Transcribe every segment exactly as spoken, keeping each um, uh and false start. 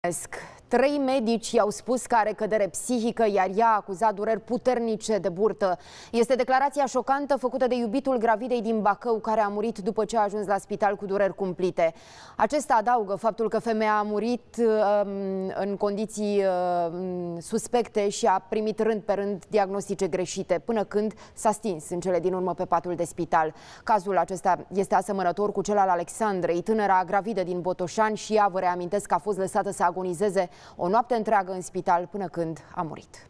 Trei medici i-au spus că are cădere psihică, iar ea a acuzat dureri puternice de burtă. Este declarația șocantă făcută de iubitul gravidei din Bacău, care a murit după ce a ajuns la spital cu dureri cumplite. Acesta adaugă faptul că femeia a murit um, în condiții um, suspecte și a primit rând pe rând diagnostice greșite, până când s-a stins în cele din urmă pe patul de spital. Cazul acesta este asemănător cu cel al Alexandrei, tânăra gravidă din Botoșani, și ea, vă reamintesc, că a fost lăsată să agonizeze o noapte întreagă în spital până când a murit.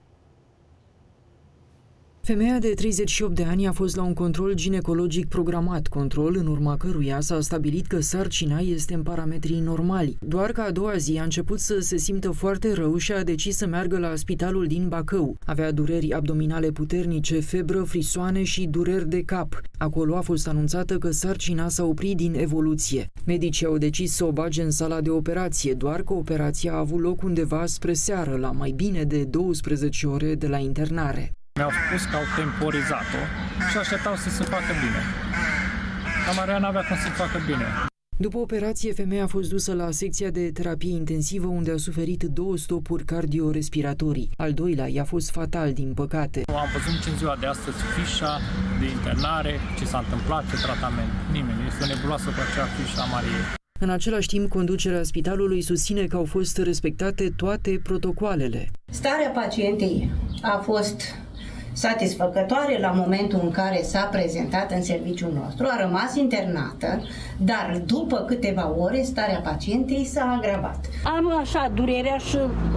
Femeia de treizeci și opt de ani a fost la un control ginecologic programat, control în urma căruia s-a stabilit că sarcina este în parametrii normali. Doar că a doua zi a început să se simtă foarte rău și a decis să meargă la spitalul din Bacău. Avea dureri abdominale puternice, febră, frisoane și dureri de cap. Acolo a fost anunțată că sarcina s-a oprit din evoluție. Medicii au decis să o bage în sala de operație, doar că operația a avut loc undeva spre seară, la mai bine de douăsprezece ore de la internare. Mi-au spus că au temporizat-o și așteptau să se facă bine. Camarea n-avea cum să se facă bine. După operație, femeia a fost dusă la secția de terapie intensivă, unde a suferit două stopuri cardiorespiratorii. Al doilea i-a fost fatal, din păcate. Am văzut nici în ziua de astăzi fișa de internare, ce s-a întâmplat, ce tratament. Nimeni. Este o nebuloasă cu acea fișa Mariei. În același timp, conducerea spitalului susține că au fost respectate toate protocoalele. Starea pacientei a fost satisfăcătoare la momentul în care s-a prezentat în serviciul nostru, a rămas internată, dar după câteva ore starea pacientei s-a agravat. Am așa durerea și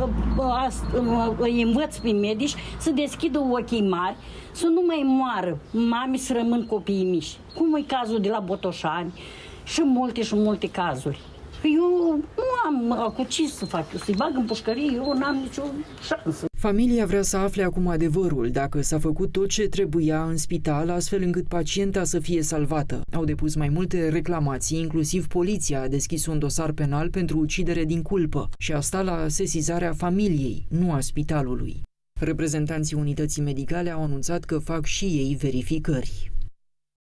îi învăț pe medici să deschidă ochii mari, să nu mai moară mami, să rămân copiii mici. Cum e cazul de la Botoșani și multe și multe cazuri. Eu nu am cu ce să fac, să-i bag în pușcărie, eu n-am nicio șansă. Familia vrea să afle acum adevărul, dacă s-a făcut tot ce trebuia în spital, astfel încât pacienta să fie salvată. Au depus mai multe reclamații, inclusiv poliția a deschis un dosar penal pentru ucidere din culpă și asta la sesizarea familiei, nu a spitalului. Reprezentanții unității medicale au anunțat că fac și ei verificări.